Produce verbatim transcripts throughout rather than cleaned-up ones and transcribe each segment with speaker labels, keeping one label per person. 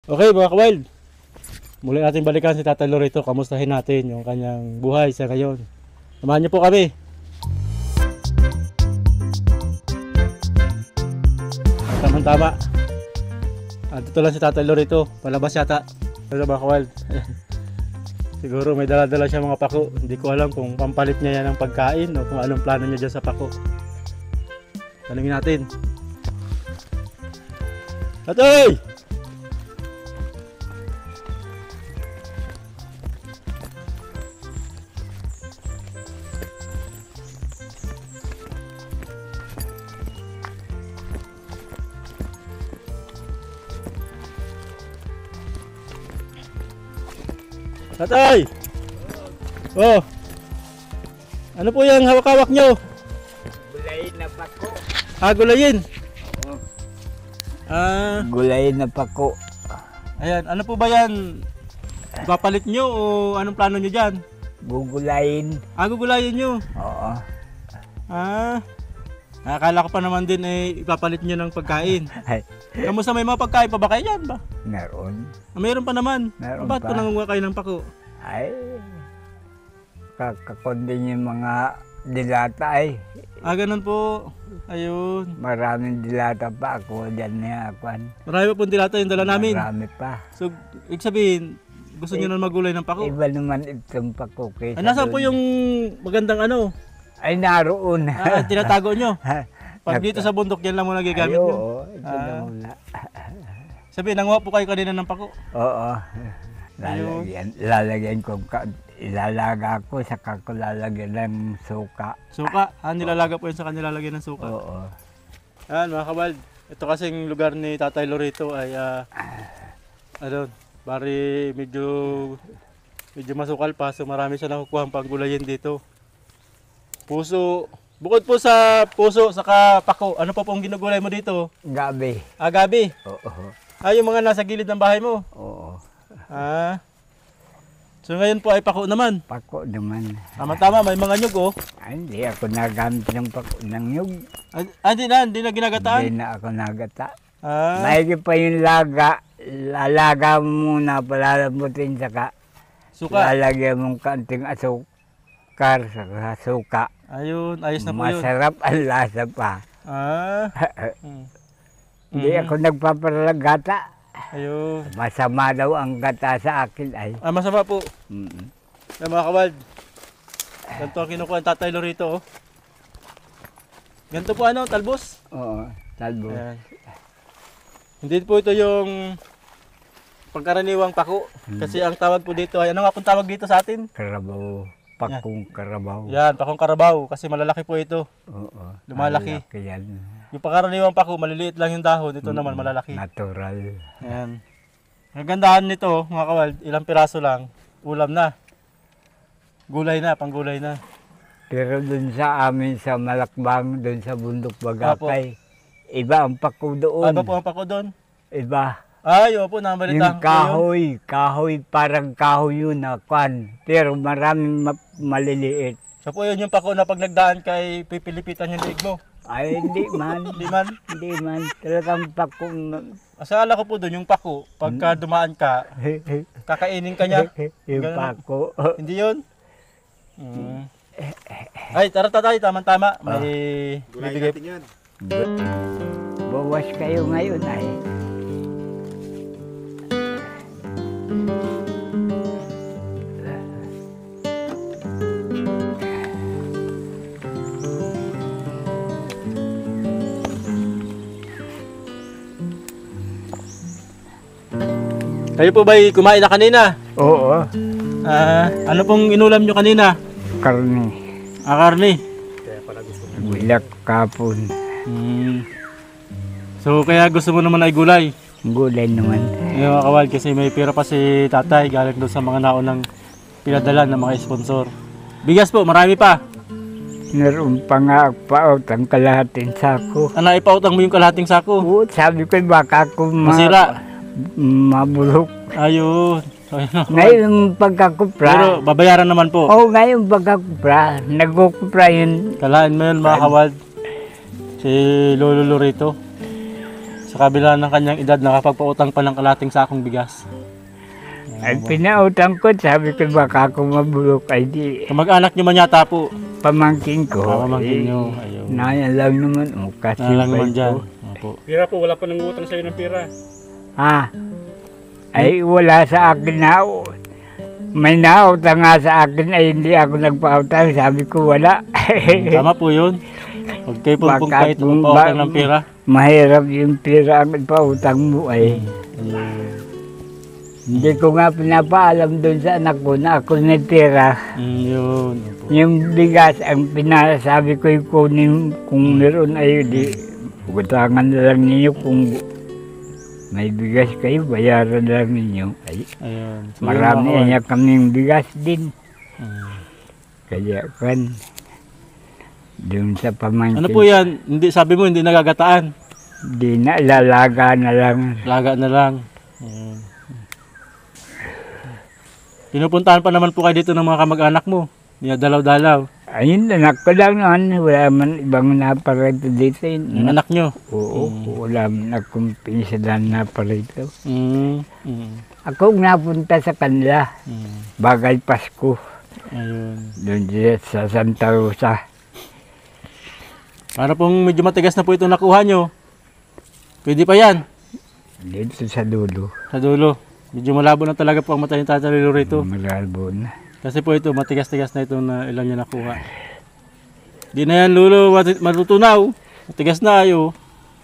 Speaker 1: Okay mga ka-wild, muli natin balikan si Tatay Lorito. Kamustahin natin yung kanyang buhay sa ngayon. Samahan niyo po kami. Tamang tama. At dito lang si Tatay Lorito, palabas yata. Pero mga ka-wild, siguro may dala-dala siya mga pako. Hindi ko alam kung pampalit niya yan ng pagkain o kung anong plano niya dyan sa pako. Tanungin natin. Tatay! Tatay! Oh! Ano po yung hawak-hawak nyo?
Speaker 2: Gulayin na pako.
Speaker 1: Ah, gulayin.
Speaker 2: Oh.
Speaker 1: Ah,
Speaker 2: Gulayin na pako.
Speaker 1: ayan. Ano po ba yan? Ipapalit nyo o anong plano nyo dyan?
Speaker 2: Gugulayin.
Speaker 1: Ah, gugulayin nyo.
Speaker 2: Oo.
Speaker 1: Ah, akala ko pa naman din eh, ipapalit nyo ng pagkain.
Speaker 2: Ay,
Speaker 1: Kamusta, may mga pagkain pa ba kayo dyan ba?
Speaker 2: meron.
Speaker 1: Ah, mayroon pa naman.
Speaker 2: Meron
Speaker 1: Ba't
Speaker 2: pa.
Speaker 1: pa nangunga kayo ng pako?
Speaker 2: Ay, kakakondin yung mga dilata ay.
Speaker 1: Ah, ganun po. Ayun.
Speaker 2: Maraming dilata pa ako dyan niya. Kwan.
Speaker 1: Marami pa pong dilata yung dala namin.
Speaker 2: Marami pa.
Speaker 1: So, ibig sabihin, gusto nyo na magulay ng pako?
Speaker 2: Iba naman itong pako kaysa
Speaker 1: Ah, nasaan
Speaker 2: doon.
Speaker 1: po yung magandang ano?
Speaker 2: Ay, naroon.
Speaker 1: Ah, tinatago nyo. Pag dito sa bundok, yan lang mo nagigamit
Speaker 2: Ay,
Speaker 1: nyo.
Speaker 2: oo. Ito na
Speaker 1: Ah.
Speaker 2: muna.
Speaker 1: Sabi, nanguha po kayo kanina ng pako.
Speaker 2: Oo. Lalagyan, lalagyan ko, ka- ilalaga ko, saka ko lalagyan ng suka.
Speaker 1: Suka. Ah, nilalaga po yun sa kanila lagyan ng suka.
Speaker 2: Oo.
Speaker 1: Ayan mga kabald. Ito kasing lugar ni Tatay Lorito ay ah, ano, bari medyo medyo masukal pa. So marami siya nakukuha ang panggulayin dito. Puso. Bukod po sa puso, saka pako, ano pa pong ginugulay mo dito?
Speaker 2: Gabi.
Speaker 1: Ah, gabi.
Speaker 2: Oo.
Speaker 1: Ah, yung mga nasa gilid ng bahay mo.
Speaker 2: Oo.
Speaker 1: Ah. So ngayon po ay pako naman.
Speaker 2: Pako naman.
Speaker 1: Tama-tama, may mga nyug oh.
Speaker 2: Ay, hindi ako nagamit ng pako ng nyug.
Speaker 1: Ah, ah, hindi na, hindi na ginagataan.
Speaker 2: Hindi na ako nagata.
Speaker 1: Ah,
Speaker 2: Maigi pa yung laga. Lalaga mo muna, palalamutin, saka
Speaker 1: suka.
Speaker 2: lalagyan mong kanting asukar, saka suka.
Speaker 1: Ayun, ayos na po yun.
Speaker 2: Masarap ang lasa pa.
Speaker 1: Ah. Hmm.
Speaker 2: Hindi
Speaker 1: Mhm.
Speaker 2: ako nagpaparagata.
Speaker 1: Ayun.
Speaker 2: Masama daw ang gata sa akin ay.
Speaker 1: Ah, masama po.
Speaker 2: Mm.
Speaker 1: Yan mga kabald. Ganito ang kinukuha ng Tatay Lorito oh. Ganito po ano, talbos.
Speaker 2: Oo, talbo.
Speaker 1: Ayan. Hindi po ito yung pangkaraniwang pako. Kasi ang tawag po dito ay, ano nga pong tawag dito sa atin?
Speaker 2: Karabaw. Pakong karabaw.
Speaker 1: Yan, pakong karabaw. Kasi malalaki po ito.
Speaker 2: Oo.
Speaker 1: Lumalaki.
Speaker 2: Malaki yan.
Speaker 1: Yung pangkaraniwang pako, maliliit lang yung dahon. Ito naman malalaki.
Speaker 2: Natural.
Speaker 1: Ayan. Ang gandahan nito, mga kawal, ilang piraso lang, ulam na. Gulay na, panggulay na.
Speaker 2: Pero dun sa amin sa Malakbang, dun sa bundok Bagapay, iba ang pako doon.
Speaker 1: Ano po ang pako doon?
Speaker 2: Iba.
Speaker 1: Ay, opo, nabalita
Speaker 2: Yung
Speaker 1: ko yun.
Speaker 2: kahoy, kahoy, parang kahoy yun na kwan. Pero maraming ma- maliliit.
Speaker 1: So po yun yung pako na pag nagdaan kay pipilipitan yung liig mo.
Speaker 2: Ay, hindi man.
Speaker 1: Hindi man.
Speaker 2: Hindi man. Talagang pako.
Speaker 1: Asala ko po doon yung pako, pagka dumaan ka, kakainin ka niya.
Speaker 2: Yung
Speaker 1: Ganun.
Speaker 2: pako.
Speaker 1: Hindi yun? Mm. Ay, tara tatay, tama-tama. May bibigay.
Speaker 2: Bawas kayo ngayon ay.
Speaker 1: Kayo po ba'y kumain na kanina?
Speaker 2: Oo.
Speaker 1: Ah, ano pong inulam nyo kanina?
Speaker 2: Karne.
Speaker 1: Ah, karne.
Speaker 2: Bulak kapon.
Speaker 1: Hmm. So, kaya gusto mo naman ay gulay?
Speaker 2: Gulay naman.
Speaker 1: Yung mga kawal, kasi may pera pa si tatay galing doon sa mga naunang pinadala ng mga sponsor. Bigas po, marami pa.
Speaker 2: Meron pa nga paot ang kalahating sako.
Speaker 1: Ano, ipautang mo yung kalahating sako?
Speaker 2: Oo, sabi ko baka ako ma-
Speaker 1: Masira.
Speaker 2: mabulok.
Speaker 1: Ayun. So, yun ako.
Speaker 2: Ngayon pagkakupra.
Speaker 1: Pero babayaran naman po.
Speaker 2: Oo, ngayon pagkakupra. Nagkukupra yun.
Speaker 1: Kalaan mo yun mga kawal. Si Lolo Lorito. sa kabila ng kanyang edad, nakapagpautang pa ng kalating sakong bigas.
Speaker 2: Ay pinautang ko, sabi ko baka ako mabulok ay di.
Speaker 1: Kamag-anak nyo man yata po.
Speaker 2: Pamangkin ko.
Speaker 1: Ah, pamangkin
Speaker 2: eh,
Speaker 1: nyo. Ayun.
Speaker 2: Naya lang naman, oh, kasi
Speaker 1: Na lang naman
Speaker 2: ko.
Speaker 1: dyan. Opo.
Speaker 3: Pira po, wala pa nangungutang sa'yo ng pira.
Speaker 2: Ah, ay wala sa akin na. May nautang nga sa akin ay hindi ako nagpautang. Sabi ko wala.
Speaker 1: Tama po yun. Huwag kayo pong
Speaker 2: Baka
Speaker 1: kahit
Speaker 2: kung
Speaker 1: magpautang
Speaker 2: ba-
Speaker 1: ng pera.
Speaker 2: Mahirap yung pira ang pautang mo ay.
Speaker 1: Ayun.
Speaker 2: Hindi ko nga pinapaalam doon sa anak ko na ako nagtira.
Speaker 1: Mm, yun. Opo.
Speaker 2: Yung bigas ang pinasabi ko yung kunin kung meron ay di. Utangan na lang ninyo kung may bigas kayo, bayaran lang ninyo. Ay,
Speaker 1: Ayun. So,
Speaker 2: marami
Speaker 1: yun, mga
Speaker 2: niya kaming bigas din.
Speaker 1: kawan. Mm.
Speaker 2: Kaya kan, doon sa pamangkin.
Speaker 1: Ano po yan? Hindi, sabi mo hindi nagagataan.
Speaker 2: Di na, lalaga na lang.
Speaker 1: Laga na lang. Ayun. Pinupuntahan pa naman po kayo dito ng mga kamag-anak mo. Dinadalaw-dalaw.
Speaker 2: Ayun, anak ko lang naman. Wala man ibang naparito dito.
Speaker 1: Yung anak nyo.
Speaker 2: Oo, wala man akong pinsalan naparito.
Speaker 1: Mm. Mm.
Speaker 2: Ako napunta sa kanila,
Speaker 1: Mm.
Speaker 2: bagay Pasko.
Speaker 1: Ayun.
Speaker 2: Doon dito sa Santa Rosa.
Speaker 1: Para pong medyo matigas na po itong nakuha nyo. Pwede pa yan.
Speaker 2: Dito sa dulo.
Speaker 1: Sa dulo. Medyo malabo na talaga po ang mata ni Tatay Lolo rito.
Speaker 2: Malabo na.
Speaker 1: Kasi po ito, matigas-tigas na ito na ilan niya nakuha. Di na yan, Lolo, mati- matutunaw. Matigas na ayo.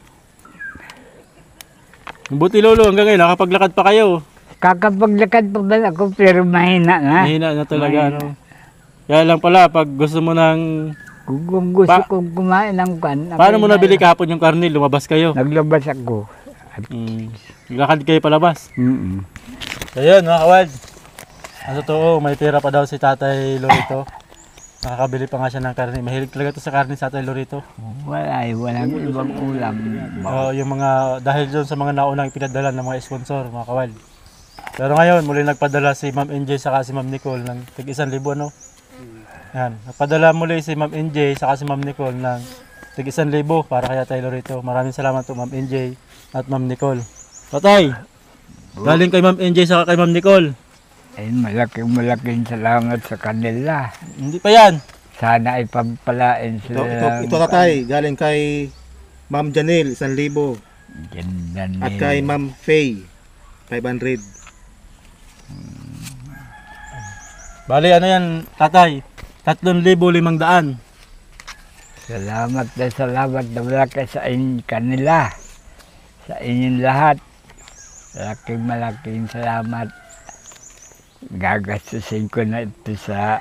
Speaker 1: Buti, Lolo, hanggang ngayon, nakapaglakad pa kayo.
Speaker 2: Kakapaglakad pa ba ako pero mahina na.
Speaker 1: Mahina na talaga, ano. Kaya lang pala, pag gusto mo ng...
Speaker 2: Kung, kung gusto
Speaker 1: Pa-
Speaker 2: kong kumain ng kan.
Speaker 1: Paano mo nabili kahapon yung karne? Lumabas kayo.
Speaker 2: Naglabas ako.
Speaker 1: Mm. Naglakad kayo palabas.
Speaker 2: Mm-mm.
Speaker 1: Ayun, mga kawad. Ang totoo, may pera pa daw si Tatay Lorito. Nakakabili pa nga siya ng karne. Mahilig talaga to sa karne si Tatay Lorito.
Speaker 2: Wala eh, walang ibang ulam.
Speaker 1: Oo, yung mga, dahil doon sa mga naunang pinadala ng mga sponsor, mga kawal. Pero ngayon, muli nagpadala si Ma'am N J saka si Ma'am Nicole ng tig isang libo, ano? Yan, nagpadala muli si Ma'am N J saka si Ma'am Nicole ng tig isang libo para kay Tatay Lorito. Maraming salamat po Ma'am N J at Ma'am Nicole. Tatay, galing kay Ma'am N J saka kay Ma'am Nicole.
Speaker 2: Ay, malaking malaking salamat sa kanila.
Speaker 1: Hindi pa yan.
Speaker 2: Sana ay pagpalain
Speaker 3: Ito,
Speaker 2: sila.
Speaker 3: ito, ito tatay, galing kay Ma'am Janelle, isang libo.
Speaker 2: Ganda
Speaker 3: At
Speaker 2: nila.
Speaker 3: kay Ma'am Faye, five hundred.
Speaker 1: Bali, ano yan, Tatay? Tatlong libo limang daan.
Speaker 2: Salamat na salamat na malaki sa inyo kanila. Sa inyong lahat. Malaking malaking salamat. Gagastusin ko na ito sa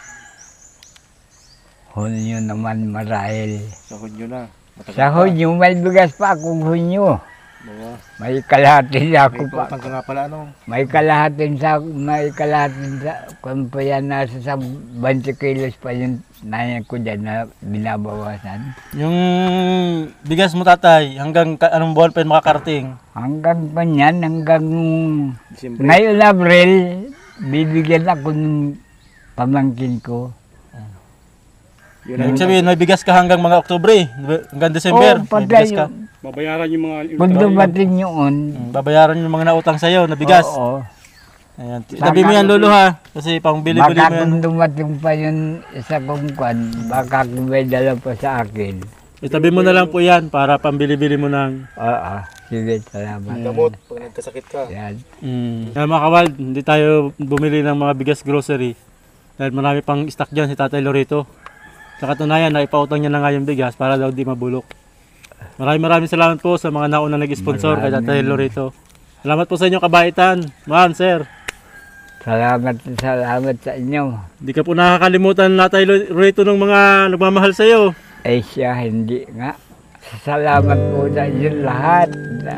Speaker 2: Hunyo naman marahil.
Speaker 3: Sa Hunyo na. Matagal
Speaker 2: Sa
Speaker 3: pa.
Speaker 2: Hunyo, may bigas pa akong Hunyo.
Speaker 3: Bawa.
Speaker 2: May kalahatin
Speaker 3: May
Speaker 2: ako pa.
Speaker 3: pautang ka nga pala, ano?
Speaker 2: May kalahatin sa, may kalahatin sa, kung pa yan nasa sa twenty kilos pa yung nayan ko dyan na binabawasan.
Speaker 1: Yung bigas mo, Tatay, hanggang ka- anong buwan pa yun makakarating?
Speaker 2: Hanggang pa niyan, hanggang
Speaker 3: Siyempre.
Speaker 2: ngayon Abril, bibigyan ako ng pamangkin ko.
Speaker 3: Yun ang
Speaker 1: Ibig sabihin, may bigas ka hanggang mga Oktubre, hanggang December,
Speaker 2: Oo,
Speaker 1: may
Speaker 2: pagka
Speaker 1: bigas ka.
Speaker 2: yun.
Speaker 3: babayaran yung mga...
Speaker 2: Pag dumating yun,
Speaker 1: Mm, babayaran yung mga nautang sa'yo na bigas.
Speaker 2: oo.
Speaker 1: Ayan. Itabi mo yan, Lolo, ha? Kasi pang bili-bili
Speaker 2: Baka
Speaker 1: mo yan.
Speaker 2: kung dumating pa yun isa kong kwan, baka kung may dala pa sa akin.
Speaker 1: Itabi mo na lang po yan para pambili-bili mo ng...
Speaker 2: Oo, sige, salamat.
Speaker 3: gamot pag nagkasakit ka.
Speaker 2: Yan.
Speaker 1: Mm. Kaya mga kawal, hindi tayo bumili ng mga bigas grocery. Dahil marami pang stock dyan si Tatay Lorito. Sa katunayan, naipautang niya na nga yung bigas para daw di mabulok. Maraming maraming salamat po sa mga naunang nag-sponsor kay Tatay Lorito. Salamat po sa inyong kabaitan. Man, sir.
Speaker 2: Salamat, salamat sa inyo.
Speaker 1: Hindi ka po nakakalimutan Tatay Lorito ng mga nagmamahal sa iyo.
Speaker 2: Eh siya, hindi nga. Salamat po sa inyo lahat. Na,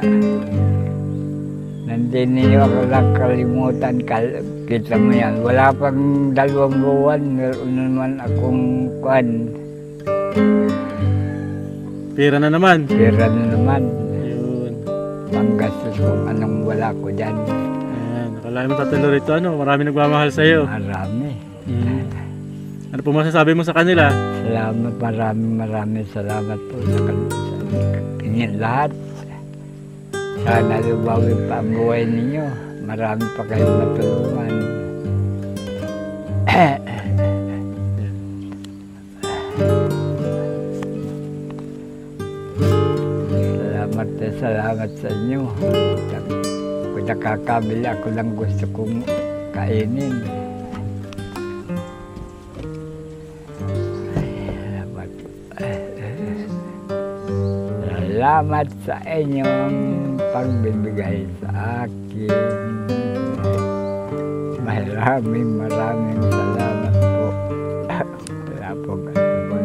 Speaker 2: Nandun ninyo ako nakalimutan. Kal- Kita mo yan. Wala pang dalawang buwan. Meron naman akong kwan.
Speaker 1: Pira na naman.
Speaker 2: Pera na naman.
Speaker 1: Ayun.
Speaker 2: Panggastos kung anong wala ko dyan.
Speaker 1: Ayan. Nakalain mo Tatay Lorito, ano? Marami nagmamahal sa iyo.
Speaker 2: Marami.
Speaker 1: Mm. Ano po masasabi mo sa kanila?
Speaker 2: Salamat, maraming maraming salamat po sa kanila. Inyong lahat. Sana lumawi pa ang buhay ninyo. Marami pa kayong matulungan. Salamat na salamat sa inyo. Kung nakakabila ako lang gusto kong kainin. Salamat po. Salamat sa inyong pagbibigay sa akin. Maraming maraming salamat po. Wala po ganun.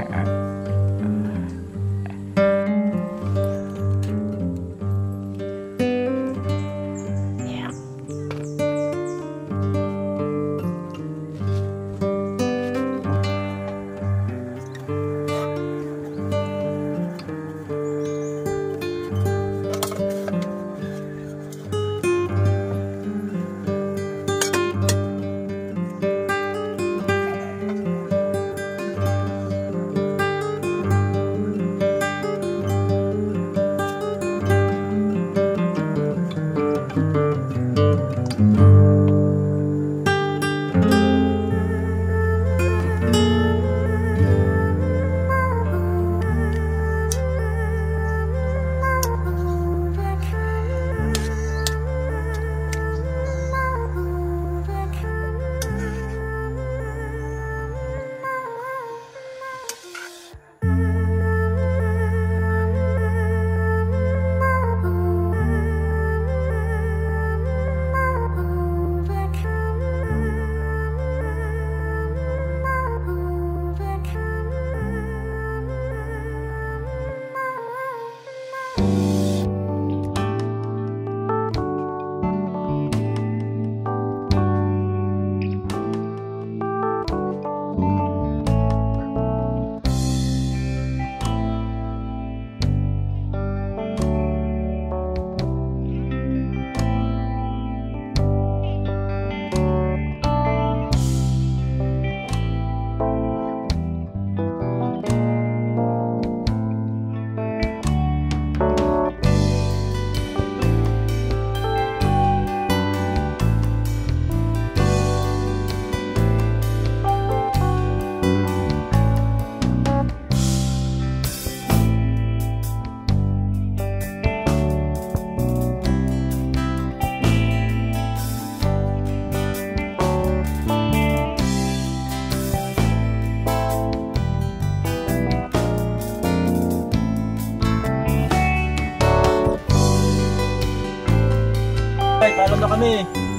Speaker 1: Tatay, paalam na kami.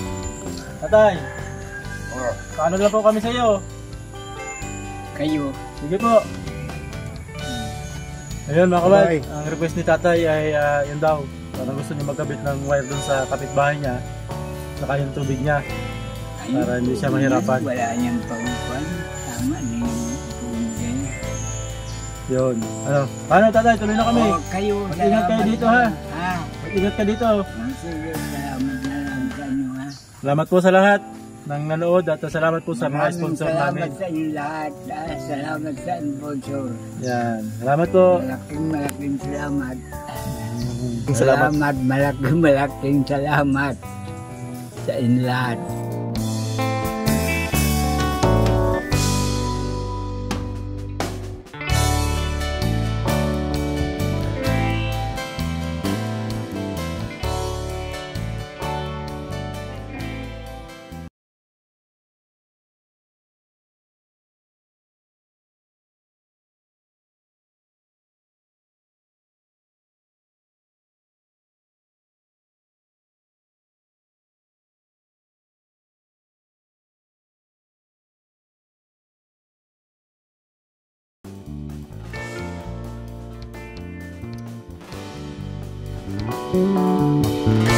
Speaker 1: Tatay, paano na po kami sa iyo?
Speaker 2: Kayo.
Speaker 1: Sige po. Ayun mga kabal,
Speaker 3: Bye.
Speaker 1: ang request ni tatay ay uh, yun daw. Parang gusto niya magkabit ng wire dun sa kapitbahay niya. Saka yung tubig niya. Para hindi siya mahirapan.
Speaker 2: Wala niyang pangkuhan. Tama na yung tubig.
Speaker 1: Yun. Ano? Paano tatay? Tuloy na kami.
Speaker 2: Oh, kayo.
Speaker 1: Mag-ingat kayo
Speaker 2: salamat
Speaker 1: dito,
Speaker 2: na-
Speaker 1: ha?
Speaker 2: Ha?
Speaker 1: Mag-ingat ka dito.
Speaker 2: Sige, salamat na lang sa inyo ha.
Speaker 1: Salamat po sa lahat ng nanood at salamat po sa mga
Speaker 2: Maraming
Speaker 1: sponsor
Speaker 2: salamat
Speaker 1: namin.
Speaker 2: sa inyo lahat. ah. Salamat sa sponsor.
Speaker 1: Yan. Salamat po.
Speaker 2: Malaking malaking salamat.
Speaker 3: Salamat.
Speaker 2: Salamat, malaking malaking salamat sa inyo lahat.
Speaker 3: Thank you.